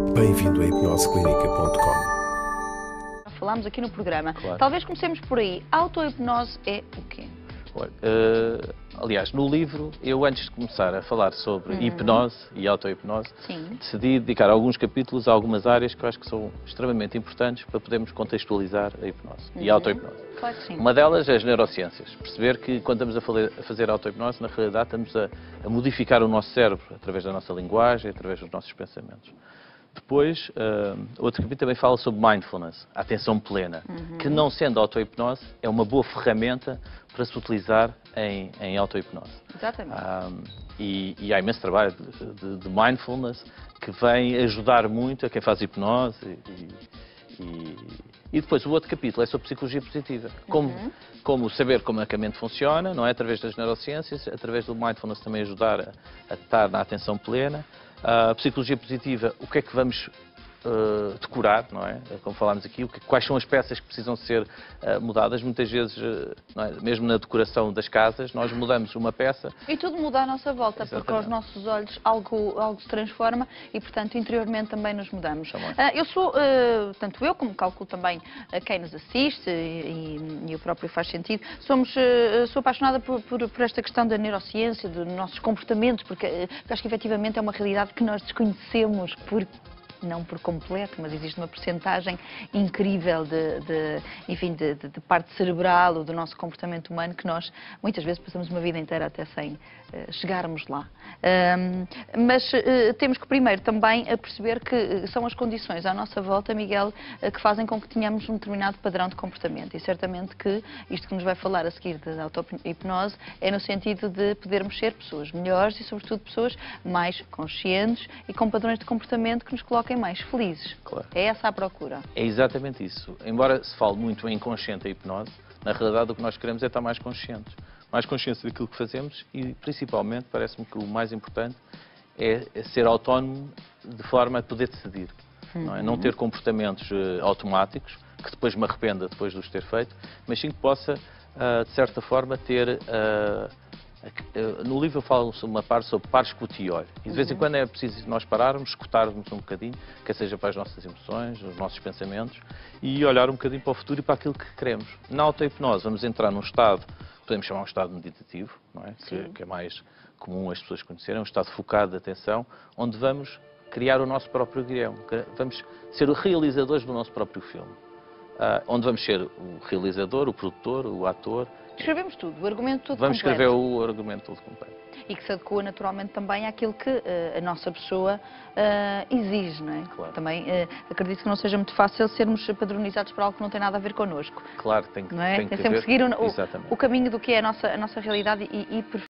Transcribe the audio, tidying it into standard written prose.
Bem-vindo a hipnoseclinica.com. Falámos aqui no programa. Claro. Talvez comecemos por aí. A auto-hipnose é o quê? Olha, aliás, no livro, eu antes de começar a falar sobre hipnose e auto-hipnose, Sim. decidi dedicar alguns capítulos a algumas áreas que eu acho que são extremamente importantes para podermos contextualizar a hipnose e a auto-hipnose. Claro que sim. Uma delas é as neurociências. Perceber que quando estamos a fazer auto-hipnose, na realidade estamos a modificar o nosso cérebro através da nossa linguagem, através dos nossos pensamentos. Depois, outro capítulo também fala sobre mindfulness, a atenção plena, que não sendo auto-hipnose, é uma boa ferramenta para se utilizar em auto-hipnose. Exatamente. E há imenso trabalho de mindfulness que vem ajudar muito a quem faz hipnose. E depois o outro capítulo é sobre psicologia positiva. Como saber como é que a mente funciona, não é? Através das neurociências, através do mindfulness também ajudar a estar na atenção plena. A psicologia positiva, o que é que vamos decorar, não é? Como falámos aqui, quais são as peças que precisam ser mudadas. Muitas vezes, não é? Mesmo na decoração das casas, nós mudamos uma peça. E tudo muda à nossa volta, Exatamente. porque aos nossos olhos algo se transforma e, portanto, interiormente também nos mudamos. Eu sou, tanto eu como calculo também quem nos assiste e o próprio faz sentido, sou apaixonada por esta questão da neurociência, dos nossos comportamentos, porque acho que efetivamente é uma realidade que nós desconhecemos não por completo, mas existe uma percentagem incrível de parte cerebral ou do nosso comportamento humano que nós muitas vezes passamos uma vida inteira até sem chegarmos lá. Mas temos que primeiro também perceber que são as condições à nossa volta, Miguel, que fazem com que tenhamos um determinado padrão de comportamento. E certamente que isto que nos vai falar a seguir da auto-hipnose é no sentido de podermos ser pessoas melhores e, sobretudo, pessoas mais conscientes e com padrões de comportamento que nos coloquem mais felizes. Claro. É essa a procura. É exatamente isso. Embora se fale muito em inconsciente a hipnose, na realidade o que nós queremos é estar mais conscientes. Mais conscientes daquilo que fazemos e, principalmente, parece-me que o mais importante é ser autónomo de forma a poder decidir. Não é? Não ter comportamentos automáticos, que depois me arrependa depois de os ter feito, mas sim que possa, de certa forma, ter... No livro eu falo uma parte sobre par escute e olho. E de vez em quando é preciso nós pararmos, escutarmos um bocadinho, quer seja para as nossas emoções, os nossos pensamentos, e olhar um bocadinho para o futuro e para aquilo que queremos. Na auto-hipnose vamos entrar num estado, podemos chamar um estado meditativo, não é? Que é mais comum as pessoas conhecerem, um estado focado de atenção, onde vamos criar o nosso próprio guião. Vamos ser os realizadores do nosso próprio filme. Onde vamos ser o realizador, o produtor, o ator. Escrevemos tudo, o argumento todo Vamos completo. escrever o argumento todo completo. E que se adequa naturalmente também àquilo que a nossa pessoa exige, não é? Claro. Também acredito que não seja muito fácil sermos padronizados para algo que não tem nada a ver connosco. Claro, tem que, Não é? tem que sempre haver... seguir Exatamente. o caminho do que é a nossa realidade e